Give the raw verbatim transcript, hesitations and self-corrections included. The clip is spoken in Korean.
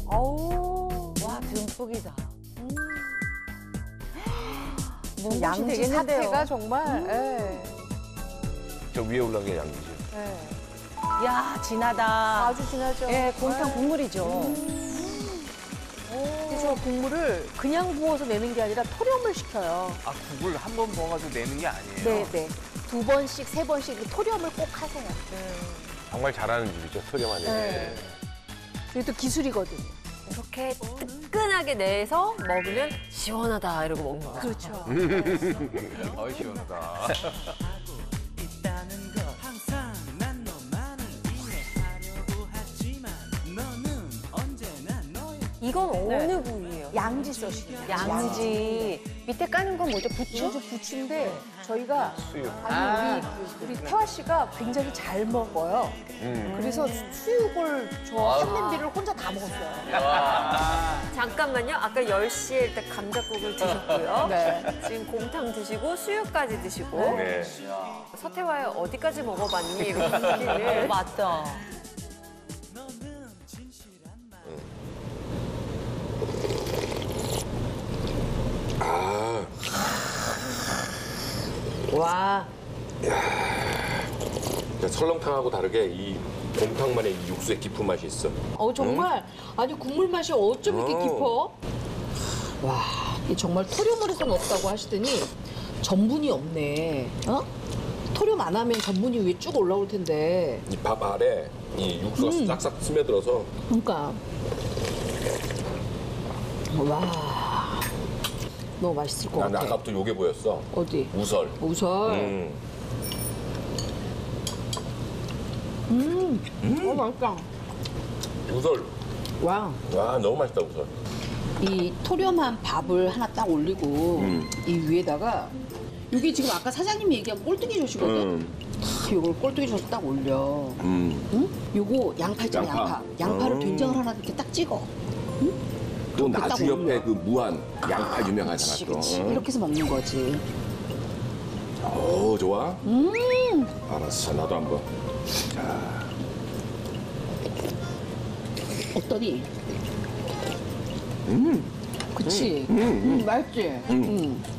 아우. 와, 듬뿍이다. 음. 양지 사태가 정말. 음. 예. 저 위에 올라간 게 양지죠. 예. 야, 진하다. 아주 진하죠. 예, 곰탕 예. 국물이죠. 음. 근데 저 국물을 그냥 부어서 내는 게 아니라 토렴을 시켜요. 아, 국을 한 번 부어가지고 내는 게 아니에요? 네, 네. 두 번씩, 세 번씩 토렴을 꼭 하세요. 정말 잘하는 집이죠, 소렴하는. 네. 이게 또 기술이거든요. 이렇게 뜨끈하게 내서 먹으면 시원하다 이러고 먹는 거야. 그렇죠. 어이, 시원하다. 이건 어느 네. 부위예요? 양지 써시요 양지. 밑에 까는 건 뭐죠? 부추? 부추, 부추인데 저희가 수육. 아니 우리, 우리 태화 씨가 굉장히 잘 먹어요. 음. 그래서 수육을 저 한 냄비를 혼자 다 먹었어요. 잠깐만요. 아까 열 시에 일단 감자국을 드셨고요. 네. 지금 곰탕 드시고 수육까지 드시고. 네. 서태화야 어디까지 먹어봤니? 이렇게 느끼는. 맞다. 아, 와. 그러니까 설렁탕하고 다르게 이 곰탕만의 이 육수의 깊은 맛이 있어. 어 정말 아니 국물 맛이 어쩜 이렇게 어. 깊어? 와, 이 정말 토렴을 해서는 없다고 하시더니 전분이 없네. 어? 토렴 안 하면 전분이 위에 쭉 올라올 텐데. 이 밥 아래 이 육수가 음. 싹싹 스며들어서 그러니까 와, 너무 맛있을 것 난 같아. 아까부터 요게 보였어. 어디? 우설. 우설. 음. 음. 어 맛있다. 우설. 와, 와, 너무 맛있다, 우설. 이 토렴한 밥을 하나 딱 올리고 음. 이 위에다가 이게 지금 아까 사장님이 얘기한 꼴뚜기 젓이거든. 음. 탁 이걸 꼴뚜기 젓 딱 올려. 음. 응? 요거 양파 있잖아, 양파. 양파. 양파를 음. 된장을 하나 이렇게 딱 찍어. 또 딱 나주 올려. 옆에 그 무한 양파 유명하잖아, 그치, 또. 그치. 응? 이렇게 해서 먹는 거지. 오, 좋아? 음, 알았어, 나도 한번. 자, 어떠니? 음. 그치? 음, 음. 음, 맛있지? 음.